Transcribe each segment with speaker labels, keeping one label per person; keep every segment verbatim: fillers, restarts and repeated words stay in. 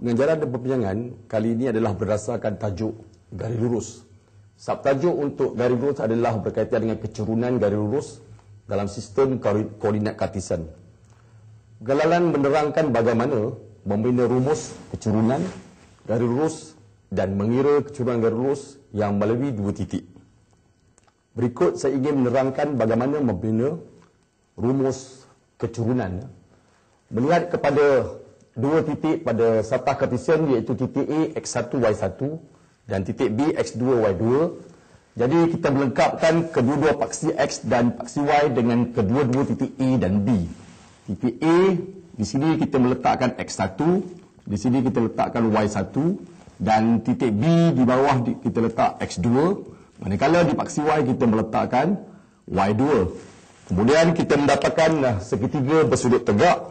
Speaker 1: Pengajaran dan perbincangan kali ini adalah berdasarkan tajuk garis lurus. Subtajuk untuk garis lurus adalah berkaitan dengan kecurunan garis lurus dalam sistem koordinat Kartesian. Galalan menerangkan bagaimana membina rumus kecurunan garis lurus dan mengira kecurunan garis lurus yang melalui dua titik. Berikut saya ingin menerangkan bagaimana membina rumus kecurunan melihat kepada dua titik pada satah Kartesian, iaitu titik A x satu y satu dan titik B x dua y dua. Jadi kita melengkapkan kedua-dua paksi x dan paksi y dengan kedua-dua titik A dan B. Titik A di sini kita meletakkan x satu, di sini kita letakkan y satu, dan titik B di bawah kita letak x dua. Manakala di paksi y kita meletakkan y dua. Kemudian kita mendapatkan segitiga bersudut tegak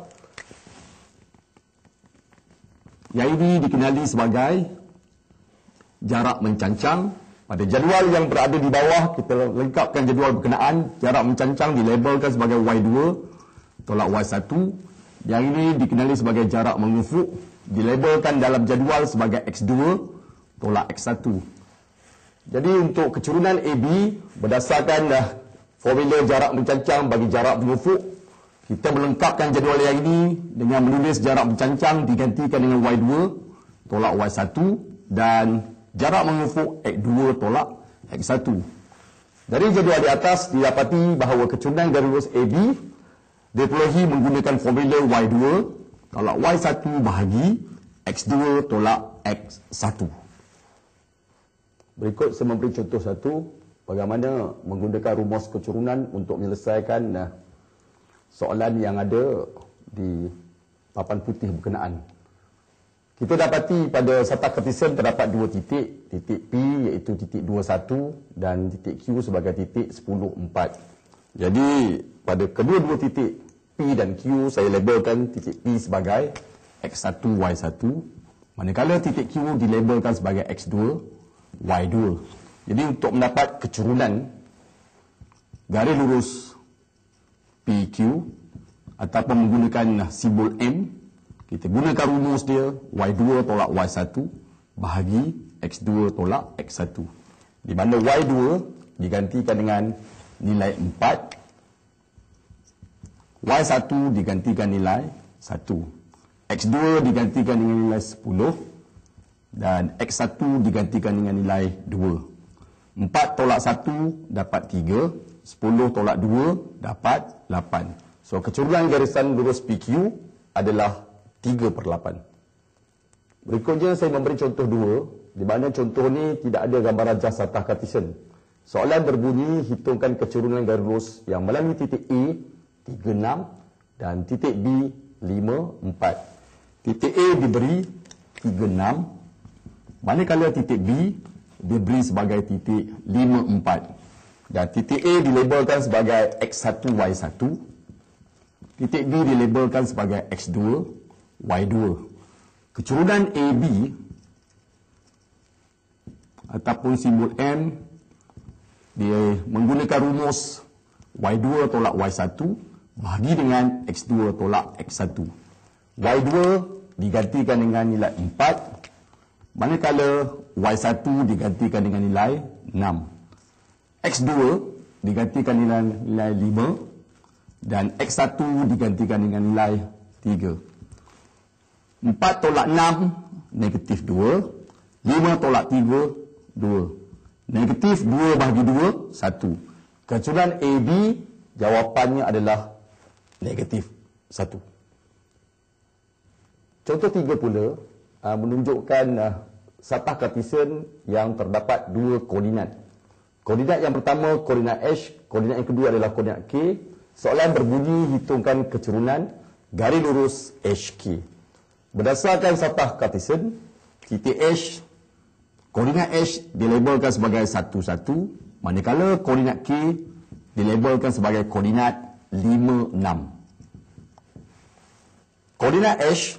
Speaker 1: yang ini dikenali sebagai jarak mencancang. Pada jadual yang berada di bawah, kita lengkapkan jadual berkenaan. Jarak mencancang dilabelkan sebagai y dua tolak y satu. Yang ini dikenali sebagai jarak mengufuk, dilabelkan dalam jadual sebagai x dua tolak x satu. Jadi untuk kecurunan A B, berdasarkan formula jarak mencancang bagi jarak mengufuk, kita melengkapkan jadual yang ini dengan menulis jarak mencancang digantikan dengan y dua tolak y satu dan jarak mengufuk x dua tolak x satu. Dari jadual di atas didapati bahawa kecurunan garis lurus A B diperolehi menggunakan formula y dua tolak y satu bahagi x dua tolak x satu. Berikut saya memberi contoh satu bagaimana menggunakan rumus kecurunan untuk menyelesaikan nah, soalan yang ada di papan putih berkenaan. Kita dapati pada satah Kartesian terdapat dua titik, titik P iaitu titik dua puluh satu dan titik Q sebagai titik sepuluh empat. Jadi pada kedua-dua titik P dan Q saya labelkan titik P sebagai x satu y satu, manakala titik Q dilabelkan sebagai x dua y dua. Jadi untuk mendapat kecurunan garis lurus P Q ataupun menggunakan simbol M, kita gunakan rumus dia y dua tolak y satu bahagi x dua tolak x satu, di mana y dua digantikan dengan nilai empat, y satu digantikan nilai satu, x dua digantikan dengan nilai sepuluh dan x satu digantikan dengan nilai dua. empat tolak satu dapat tiga, sepuluh tolak dua dapat lapan. So kecurunan garisan lurus P Q adalah tiga per lapan. Berikutnya saya memberi contoh dua, di mana contoh ni tidak ada gambar rajah satah Kartesian. Soalan berbunyi hitungkan kecurunan garis lurus yang melalui titik A tiga puluh enam dan titik B lima puluh empat. Titik A diberi tiga puluh enam, manakala titik B diberi sebagai titik lima puluh empat. Dan titik A dilabelkan sebagai x satu y satu, titik B dilabelkan sebagai x dua y dua. Kecurunan A B ataupun simbol M dia menggunakan rumus y dua tolak y satu bahagi dengan x dua tolak x satu. y dua digantikan dengan nilai empat, manakala y satu digantikan dengan nilai enam. x dua digantikan dengan nilai lima dan x satu digantikan dengan nilai tiga. empat tolak enam negatif dua, lima tolak tiga dua. Negatif dua bahagi dua satu. Kecurunan A B jawapannya adalah negatif satu. Contoh tiga pula uh, menunjukkan uh, satah Kartesian yang terdapat dua koordinat. Koordinat yang pertama koordinat H, koordinat yang kedua adalah koordinat K. Soalan berbunyi hitungkan kecurunan garis lurus H K. Berdasarkan satah Kartesian, titik H, koordinat H dilabelkan sebagai satu satu, manakala koordinat K dilabelkan sebagai koordinat lima enam. Koordinat H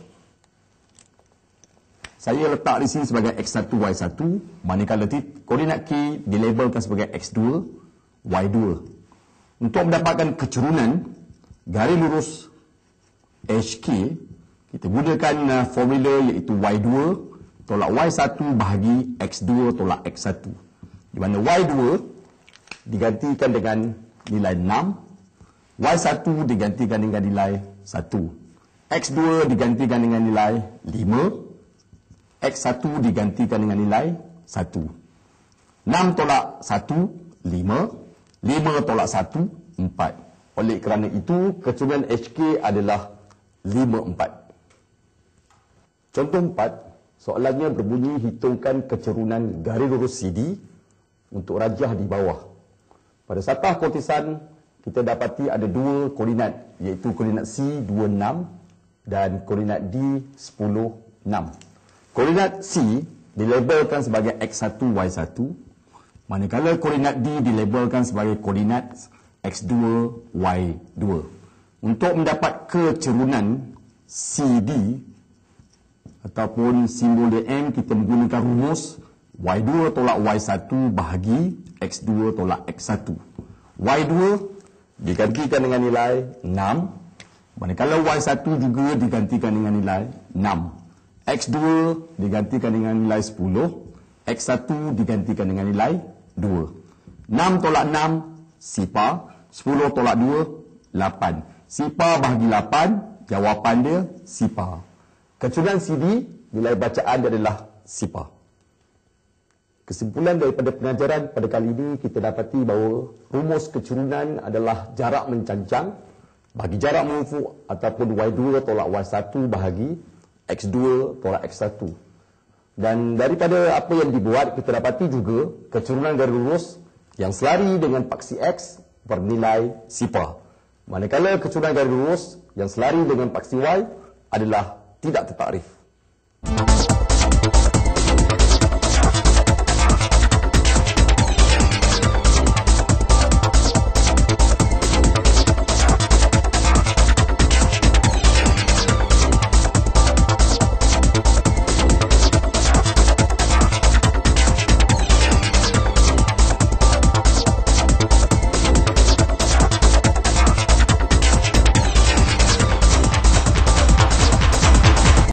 Speaker 1: saya letak di sini sebagai x satu y satu, manakala koordinat K dilabelkan sebagai x dua y dua. Untuk mendapatkan kecurunan garis lurus H K, Kita gunakan uh, formula iaitu Y dua tolak Y satu bahagi X dua tolak X satu. Di mana Y dua digantikan dengan nilai enam, Y satu digantikan dengan nilai satu, X dua digantikan dengan nilai lima, X satu digantikan dengan nilai satu. enam tolak satu, lima. lima tolak satu, empat. Oleh kerana itu, keturunan H K adalah lima, empat. Contoh empat, soalannya berbunyi hitungkan keturunan garis lurus C D untuk rajah di bawah. Pada satah kotisan, kita dapati ada dua koordinat, iaitu koordinat C dua puluh enam dan koordinat D sepuluh, enam. Koordinat C dilabelkan sebagai X satu, Y satu, manakala koordinat D dilabelkan sebagai koordinat X dua, Y dua. Untuk mendapat kecerunan C D ataupun simbol D M, kita menggunakan rumus Y dua tolak Y satu bahagi X dua tolak X satu. Y dua digantikan dengan nilai enam, manakala Y satu juga digantikan dengan nilai enam. X dua digantikan dengan nilai sepuluh, X satu digantikan dengan nilai dua. enam tolak enam, sifar. sepuluh tolak dua, lapan. Sifar bahagi lapan, jawapan dia sifar. Keturunan C D, nilai bacaan dia adalah sifar. Kesimpulan daripada pengajaran pada kali ini, kita dapati bahawa rumus keturunan adalah jarak mencancang bagi jarak mengufuk ataupun Y dua tolak Y satu bahagi X dua tolak X satu. Dan daripada apa yang dibuat, kita dapati juga keturunan garis lurus yang selari dengan paksi X bernilai sifar. Manakala keturunan garis lurus yang selari dengan paksi Y adalah tidak tertakrif.